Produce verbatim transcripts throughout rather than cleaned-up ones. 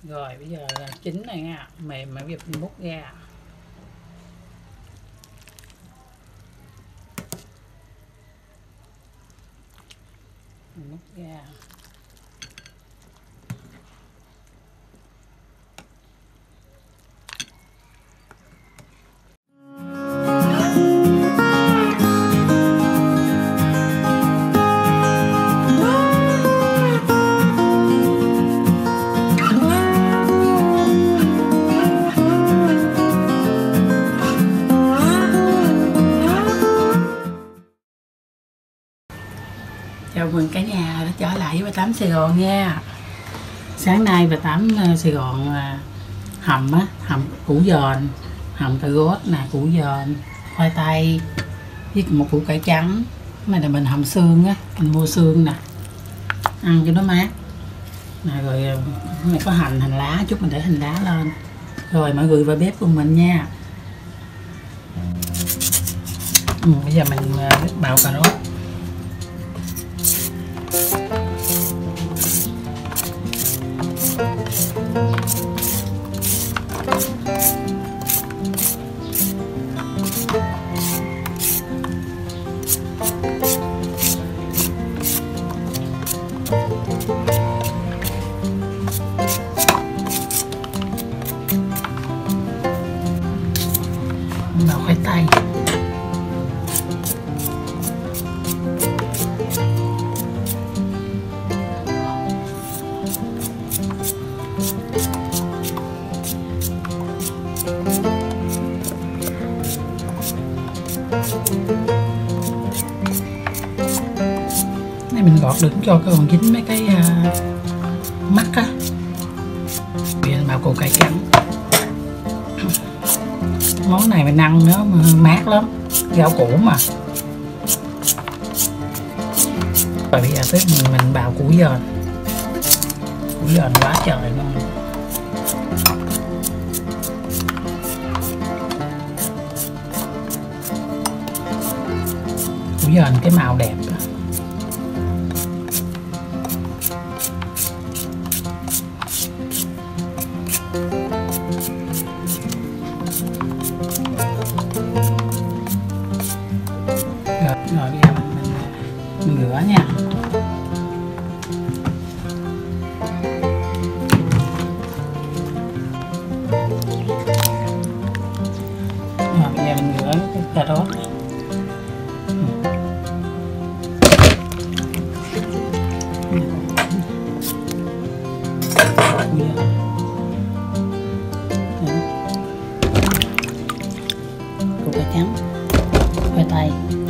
Rồi bây giờ là chín này nha, mềm mà bây giờ mình múc ra. Mình múc ra. Chào mừng cả nhà đã trở lại với bà Tám Sài Gòn nha. Sáng nay bà Tám Sài Gòn hầm á, hầm củ giòn, hầm cà rốt nè, củ giòn, khoai tây với một củ cải trắng. Cái này là mình hầm xương á, mình mua xương nè, ăn cho nó mát. Nè, rồi này có hành, hành lá, chút mình để hành lá lên. Rồi mọi người vào bếp cùng mình nha. Ừ, bây giờ mình bào cà rốt. Bào khoai tây. Này mình gọt đừng cho cái còn dính mấy cái uh, mắt á. Bây giờ bào củ cải trắng. Món này mình ăn nó mát lắm, rau củ mà. Và bây giờ tới mình, mình bào củ giòn. Củ giòn quá trời luôn. Củ giòn cái màu đẹp. Rồi bây giờ mình, mình, mình rửa nha. Rồi bây giờ mình rửa cái cà rốt. Củ cải trắng, khoai tây.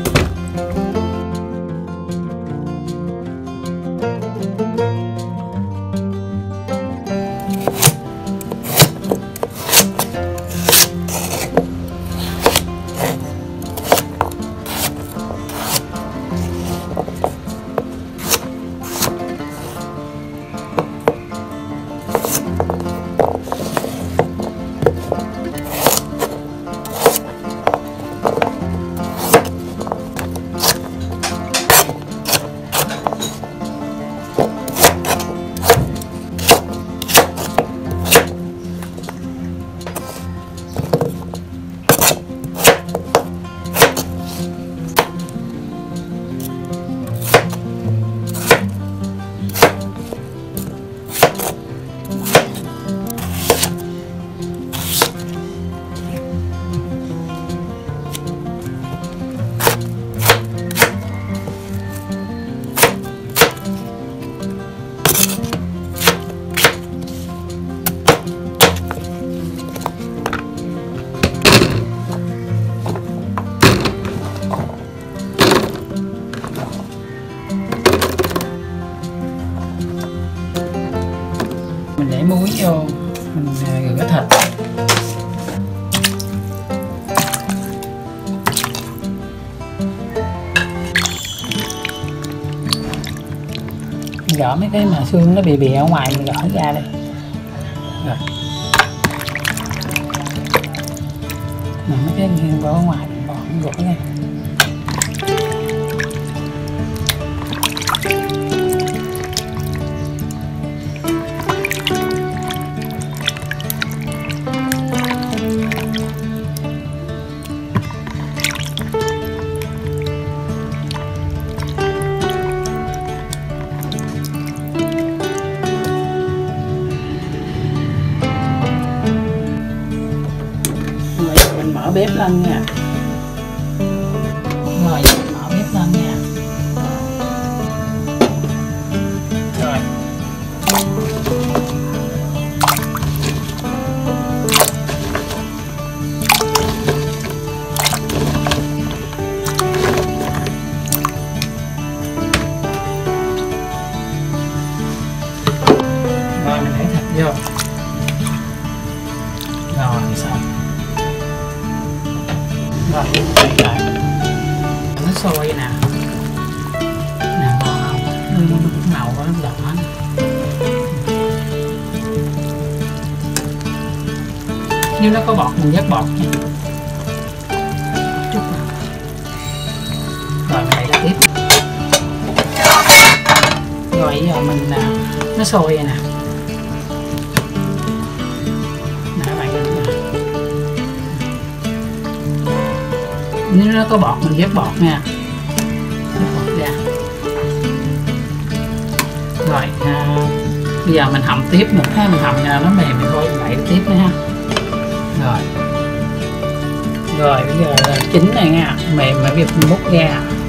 Mình để muối vô, mình rửa thịt. Mình gỡ mấy cái mà xương nó bị bì ở ngoài mình gỡ ra đây. Rồi. Mà mấy cái xương ở ngoài mình bỏ mình gỡ ra. bếp lên nha. Rồi mở bếp lên nha. Rồi rồi mình để thịt vô. Rồi xong. Rồi quay lại nó sôi nè, nè ngon không? Ừ, màu nó đỏ. Nếu nó có bọt mình vớt bọt nha. Chút vào. Rồi mình đậy ra tiếp. Rồi giờ mình nó sôi rồi nè. Nè bạn nhìn nè. Nếu nó có bọt mình vớt bọt nha. Vớt bọt ra. Rồi à, bây giờ mình hầm tiếp nữa ha, mình hầm cho nó mềm thì thôi, mình đậy tiếp nữa ha. Rồi rồi bây giờ chín này nha, mềm mà việc mình múc ra.